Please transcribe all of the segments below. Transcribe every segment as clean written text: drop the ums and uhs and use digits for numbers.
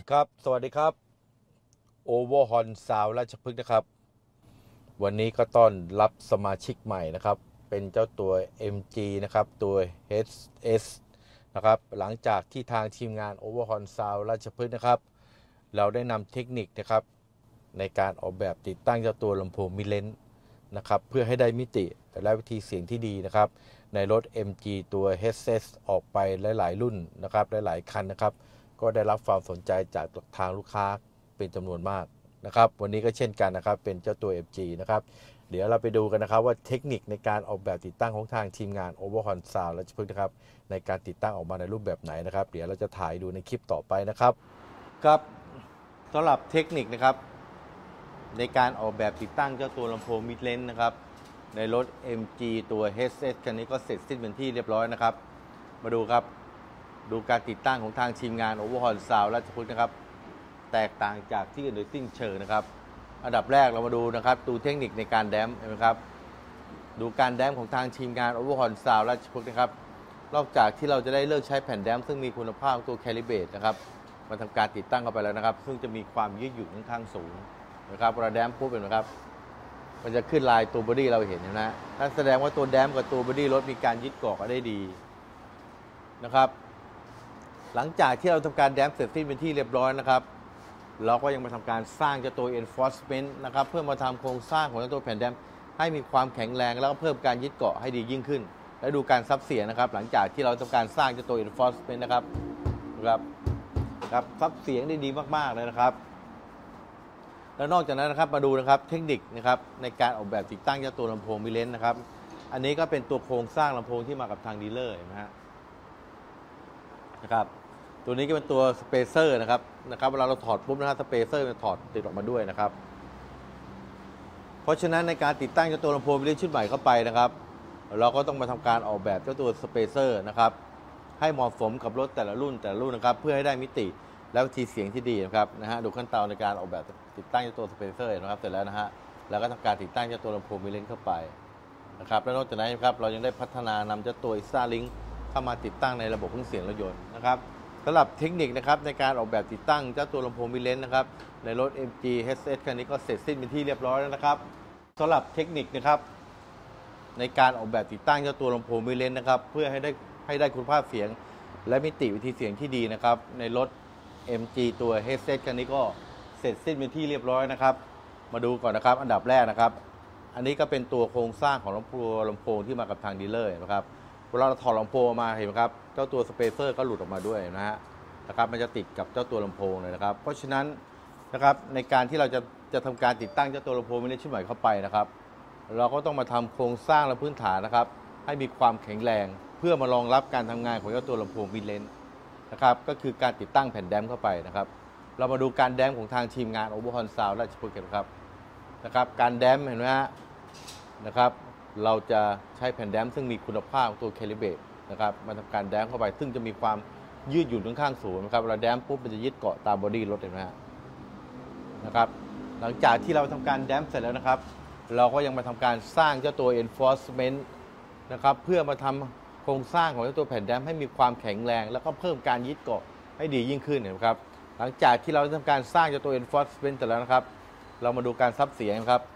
ครับสวัสดีครับโอเวอร์ฮอนซาวราชพฤกษ์นะครับวันนี้ก็ต้อนรับสมาชิกใหม่นะครับเป็นเจ้าตัว MG นะครับตัว HS นะครับหลังจากที่ทางทีมงาน Overhaul Sound ราชพฤกษ์นะครับเราได้นำเทคนิคนะครับในการออกแบบติดตั้งเจ้าตัวลำโพงมิดเลนส์นะครับเพื่อให้ได้มิติและวิธีเสียงที่ดีนะครับในรถ MG ตัว HS ออกไปหลายๆรุ่นนะครับหลายๆคันนะครับก็ได้รับความสนใจจากทางลูกค้าเป็นจำนวนมากนะครับวันนี้ก็เช่นกันนะครับเป็นเจ้าตัว MG นะครับเดี๋ยวเราไปดูกันนะครับว่าเทคนิคในการออกแบบติดตั้งของทางทีมงาน Overhaul Sound ราชพฤกษ์นะครับในการติดตั้งออกมาในรูปแบบไหนนะครับเดี๋ยวเราจะถ่ายดูในคลิปต่อไปนะครับครับสำหรับเทคนิคนะครับในการออกแบบติดตั้งเจ้าตัวลำโพงมิดเลนส์นะครับในรถ MG ตัว HS คันนี้ก็เสร็จสิ้นเป็นที่เรียบร้อยนะครับมาดูครับดูการติดตั้งของทางทีมงาน Overhaul Sound ราชพฤกษ์นะครับแตกต่างจากที่อื่นโดยสิ้นเชิงนะครับอันดับแรกเรามาดูนะครับดูเทคนิคในการแดมป์นะครับดูการแดมป์ของทางทีมงาน Overhaul Sound ราชพฤกษ์นะครับนอกจากที่เราจะได้เลือกใช้แผ่นแดมป์ซึ่งมีคุณภาพตัวแคลิเบรตนะครับมาทำการติดตั้งเข้าไปแล้วนะครับซึ่งจะมีความยืดหยุ่นค่อนข้างสูงนะครับเวลาแดมป์ปุ๊บเห็นไหมครับมันจะขึ้นลายตัวบอดี้เราเห็นนะนั่นแสดงว่าตัวแดมป์กับตัวบอดี้รถมีการยึดเกาะกันได้ดีนะครับหลังจากที่เราทำการแดมป์เสร็จสิ้นเป็นที่เรียบร้อยนะครับเราก็ยังมาทำการสร้างเจ้าตัว Enforcement นะครับเพื่อมาทำโครงสร้างของเจ้าตัวแผ่นแดมป์ให้มีความแข็งแรงแล้วก็เพิ่มการยึดเกาะให้ดียิ่งขึ้นและดูการซับเสียงนะครับหลังจากที่เราทำการสร้างเจ้าตัว Enforcement นะครับซับเสียงได้ดีมากๆเลยนะครับแล้วนอกจากนั้นนะครับมาดูนะครับเทคนิคนะครับในการออกแบบติดตั้งเจ้าตัวลำโพงมิดเลนส์นะครับอันนี้ก็เป็นตัวโครงสร้างลำโพงที่มากับทางดีลเลอร์นะครับตัวนี้ก็เป็นตัวสเปเซอร์นะครับเวลาเราถอดปุ๊บนะครับสเปเซอร์จะถอดติดออกมาด้วยนะครับเพราะฉะนั้นในการติดตั้งเจ้าตัวลำโพงมิดเลนส์ชุดใหม่เข้าไปนะครับเราก็ต้องมาทำการออกแบบเจ้าตัวสเปเซอร์นะครับให้เหมาะสมกับรถแต่ละรุ่นนะครับเพื่อให้ได้มิติและวิธีเสียงที่ดีนะครับดูขั้นตอนในการออกแบบติดตั้งเจ้าตัวสเปเซอร์นะครับเสร็จแล้วแล้วก็ทำการติดตั้งเจ้าตัวลำโพงมิดเลนส์เข้าไปนะครับและนอกจากนั้นครับเรายังได้พัฒนานำเจ้าตัว Starlink เข้ามาติดตั้งในระบบเครื่องเสียงรถยนต์นะครับสำหรับเทคนิคนะครับในการออกแบบติดตั้งเจ้าตัวลำโพงมิดเลนส์นะครับในรถ MG HS คันนี้ก็เสร็จสิ้นเป็นที่เรียบร้อยแล้วนะครับสำหรับเทคนิคนะครับในการออกแบบติดตั้งเจ้าตัวลำโพงมิดเลนส์นะครับเพื่อให้ได้คุณภาพเสียงและมิติวิธีเสียงที่ดีนะครับในรถ MG ตัว HS คันนี้ก็เสร็จสิ้นเป็นที่เรียบร้อยนะครับมาดูก่อนนะครับอันดับแรกนะครับอันนี้ก็เป็นตัวโครงสร้างของลำโพงที่มากับทางดีลเลอร์นะครับเวลาเราถอดลำโพงมาเห็นไหมครับเจ้าตัวสเปเซอร์ก็หลุดออกมาด้วยนะครับมันจะติดกับเจ้าตัวลำโพงเลยนะครับเพราะฉะนั้นนะครับในการที่เราจะทำการติดตั้งเจ้าตัวลำโพงมิดเลนส์ชุดใหม่เข้าไปนะครับเราก็ต้องมาทำโครงสร้างและพื้นฐานนะครับให้มีความแข็งแรงเพื่อมารองรับการทำงานของเจ้าตัวลำโพงมิดเลนส์นะครับก็คือการติดตั้งแผ่นแดมป์เข้าไปนะครับเรามาดูการแดมป์ของทางทีมงาน Overhaul Sound ราชพฤกษ์กันนะครับการแดมป์เห็นไหมนะครับเราจะใช้แผ่นแดมป์ซึ่งมีคุณภาพตัวแคลิเบรตนะครับมาทำการแดมป์เข้าไปซึ่งจะมีความยืดหยุ่นค่อนข้างสูงนะครับเวลาแดมป์ปุ๊บมันจะยึดเกาะตามบอดี้รถเห็นไหมนะครับหลังจากที่เราทำการแดมป์เสร็จแล้วนะครับเราก็ยังมาทำการสร้างเจ้าตัว Enforcement นะครับเพื่อมาทำโครงสร้างของเจ้าตัวแผ่นแดมป์ให้มีความแข็งแรงแล้วก็เพิ่มการยึดเกาะให้ดียิ่งขึ้นนะครับหลังจากที่เราทำการสร้างเจ้าตัว Enforcement เสร็จแล้วนะครับเรามาดูการซับเสียงนะครับ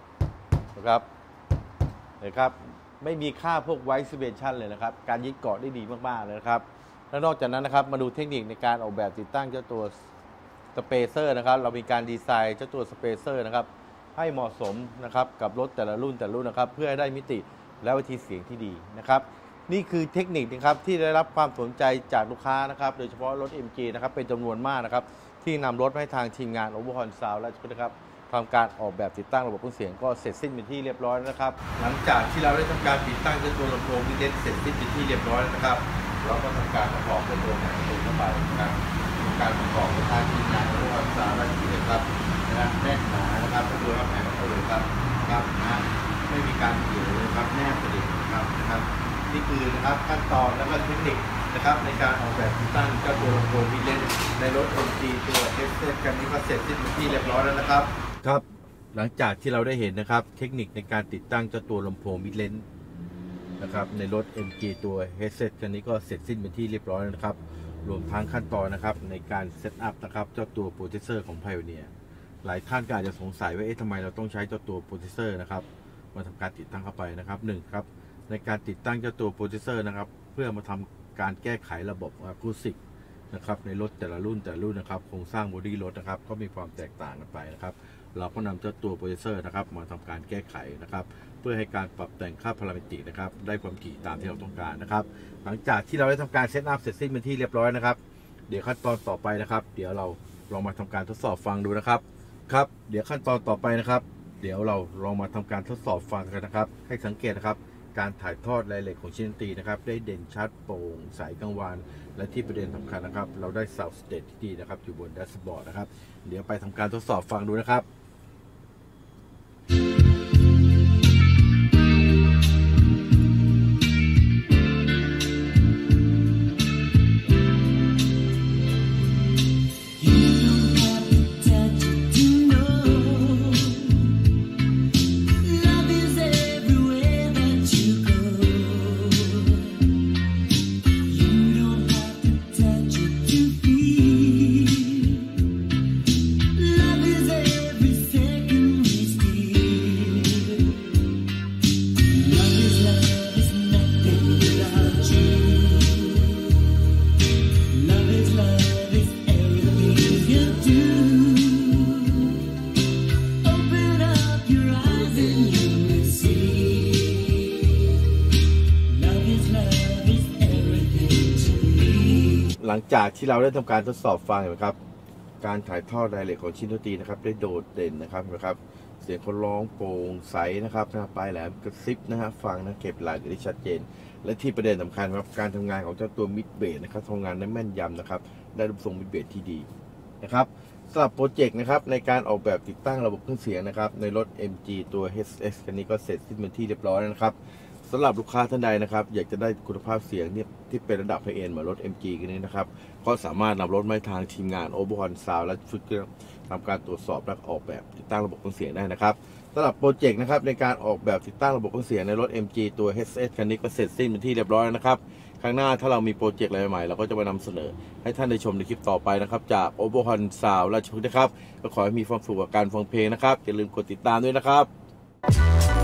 ไม่มีค่าพวก vibration เลยนะครับการยึดเกาะได้ดีมากๆเลยนะครับและนอกจากนั้นนะครับมาดูเทคนิคในการออกแบบติดตั้งเจ้าตัวสเปเซอร์นะครับเรามีการดีไซน์เจ้าตัวสเปเซอร์นะครับให้เหมาะสมนะครับกับรถแต่ละรุ่นนะครับเพื่อให้ได้มิติและวิธีเสียงที่ดีนะครับนี่คือเทคนิคนะครับที่ได้รับความสนใจจากลูกค้านะครับโดยเฉพาะรถ MG นะครับเป็นจำนวนมากนะครับที่นำรถให้ทางทีมงาน Overhaul Sound และนะครับทำการออกแบบติดตั้งระบบเครื่องเสียงก็เสร็จสิ้นเป็นที่เรียบร้อยแล้วนะครับหลังจากที่เราได้ทำการติดตั้งเจ้าตัวลำโพงมิดเลนส์เสร็จสิ้นเป็นที่เรียบร้อยแล้วนะครับเราก็ทำการประกอบตัวแผงประตูเข้าไปนะครับการประกอบทางทีมงานของเราสามารถที่จะครับแน่นหนานะครับตัวแผงประตูครับไม่มีการเกี่ยวเลยครับแนบสนิทนะครับนี่คือนะครับขั้นตอนและก็เทคนิคนะครับในการออกแบบติดตั้งเจ้าตัวลำโพงมิดเลนส์ในรถ MG ตัว HS กันนี้ก็เสร็จสิ้นเป็นที่เรียบร้อยแล้วนะครับครับหลังจากที่เราได้เห็นนะครับเทคนิคในการติดตั้งเจ้าตัวลำโพงมิดเลนส์นะครับในรถ MG ตัว HS คันนี้ก็เสร็จสิ้นเป็นที่เรียบร้อยแล้วนะครับรวมทั้งขั้นตอนนะครับในการเซตอัพนะครับเจ้าตัวโปรเซสเซอร์ของ Pioneer หลายท่านก็อาจจะสงสัยว่าทำไมเราต้องใช้เจ้าตัวโปรเซสเซอร์นะครับมาทำการติดตั้งเข้าไปนะครับ1ครับในการติดตั้งเจ้าตัวโปรเซสเซอร์นะครับเพื่อมาทำการแก้ไขระบบอะคูสติกนะครับในรถแต่ละรุ่นนะครับโครงสร้างบอดี้รถนะครับก็มีความแตกต่างกันไปนะครับเราก็นำเจ้าตัวโปรเซสเซอร์นะครับมาทำการแก้ไขนะครับเพื่อให้การปรับแต่งค่าพารามิตินะครับได้ความถี่ตามที่เราต้องการนะครับหลังจากที่เราได้ทำการเซตอัพเสร็จสิ้นเป็นที่เรียบร้อยนะครับเดี๋ยวขั้นตอนต่อไปนะครับเดี๋ยวเราลองมาทำการทดสอบฟังดูนะครับเดี๋ยวขั้นตอนต่อไปนะครับเดี๋ยวเราลองมาทำการทดสอบฟังกันนะครับให้สังเกตนะครับการถ่ายทอดรายละเอียดของชิ้นดนตรีนะครับได้เด่นชัดโปร่งใสกังวานและที่ประเด็นสำคัญนะครับเราได้ Sound Stage ที่ดีนะครับอยู่บนแดชบอร์ดนะครับเดี๋ยวไปทำการทดสอบฟังดูนะครับหลังจากที่เราได้ทำการทดสอบฟังนะครับการถ่ายทอดรายละเอียดของชิ้นดนตรีนะครับได้โดดเด่นนะครับเสียงคนร้องโปร่งใสนะครับปลายแหลมกระซิบฟังเก็บรายละเอียดได้ชัดเจนและที่ประเด็นสำคัญครับการทำงานของเจ้าตัวมิดเบสนะครับทำงานได้แม่นยำนะครับได้รูปทรงมิดเบสที่ดีนะครับสำหรับโปรเจกต์นะครับในการออกแบบติดตั้งระบบเครื่องเสียงนะครับในรถ MG ตัว HX คันนี้ก็เสร็จสิ้นเป็นที่เรียบร้อยแล้วนะครับสำหรับลูกค้าท่านใดนะครับอยากจะได้คุณภาพเสียงที่เป็นระดับไฮเอ็นด์เหมือนรถ MG กันนี้นะครับก็สามารถนำรถมาทางทีมงาน Overhaul Sound และฝึกทำการตรวจสอบและออกแบบติดตั้งระบบเครื่องเสียงได้นะครับสำหรับโปรเจกต์นะครับในการออกแบบติดตั้งระบบเครื่องเสียงในรถ MG ตัว HX คันนี้ก็เสร็จสิ้นเป็นที่เรียบร้อยแล้วนะครับครั้งหน้าถ้าเรามีโปรเจกต์อะไรใหม่เราก็จะมานำเสนอให้ท่านได้ชมในคลิปต่อไปนะครับจาก Overhaul Sound ราชพฤกษ์นะครับก็ขอให้มีความสุขกับการฟังเพลงนะครับอย่าลืมกดติดตามด้วยนะครับ